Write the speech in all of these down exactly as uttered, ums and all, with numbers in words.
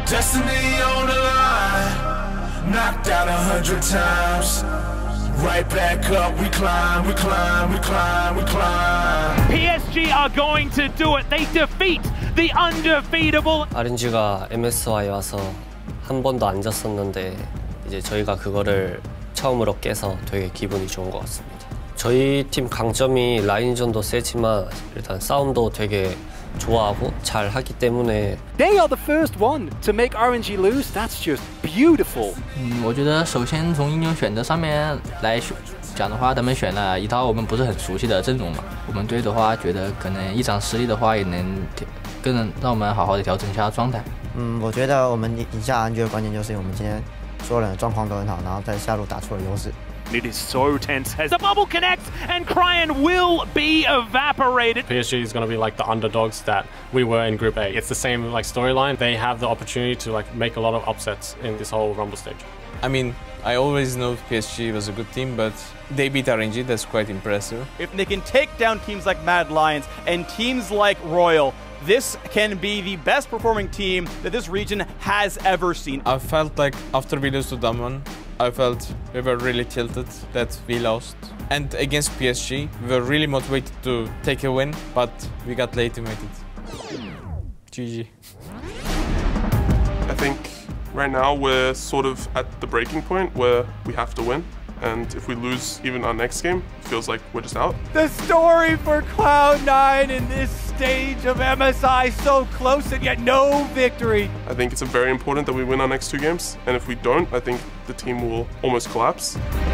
Destiny on the line, knocked out a hundred times. Right back up, we climb, we climb, we climb, we climb. P S G are going to do it. They defeat the undefeatable. 아르헨티나가 엠에스와이 와서 한 번도 안 졌었는데 이제 저희가 그거를 처음으로 깨서 되게 기분이 좋은 것 같습니다. 저희 팀 강점이 라인전도 세지만 일단 싸움도 되게 좋아하고 잘 하기 때문에. They are the first one to make R N G lose. That's just beautiful. 嗯，我觉得首先从英雄选择上面来讲的话，他们选了一套我们不是很熟悉的阵容嘛。我们队的话，觉得可能一场失利的话，也能更能让我们好好的调整一下状态。 嗯，我觉得我们赢下 R N G 的关键就是我们今天所有人的状况都很好，然后在下路打出了优势。 It is so tense as the bubble connects and Cryan will be evaporated. P S G is going to be like the underdogs that we were in Group A. It's the same like storyline. They have the opportunity to like make a lot of upsets in this whole Rumble stage. I mean, I always know P S G was a good team, but they beat R N G. That's quite impressive. If they can take down teams like Mad Lions and teams like Royal, this can be the best performing team that this region has ever seen. I felt like after we lost to Damwon, I felt we were really tilted that we lost. And against P S G, we were really motivated to take a win, but we got legitimated. G G. I think right now we're sort of at the breaking point where we have to win. And if we lose even our next game, it feels like we're just out. The story for Cloud nine in this stage of M S I, so close and yet no victory. I think it's very important that we win our next two games. And if we don't, I think the team will almost collapse.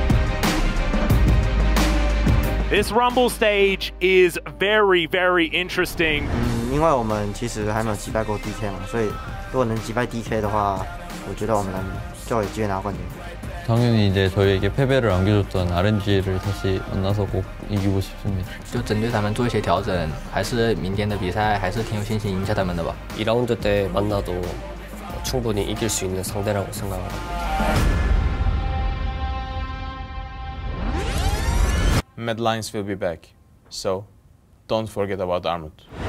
This Rumble stage is very, very interesting. 嗯，因为我们其实还没有击败过 D K 嘛，所以如果能击败 D K 的话，我觉得我们就有机会拿冠军。 당연히 이제 저희에게 패배를 안겨줬던 알엔지를 다시 만나서 꼭 이기고 싶습니다. 就针对他们做一些调整，还是明天的比赛还是挺有信心赢下他们的吧。 이 라운드 때 만나도 충분히 이길 수 있는 상대라고 생각을 합니다. Mad Lions will be back, so don't forget about Armut.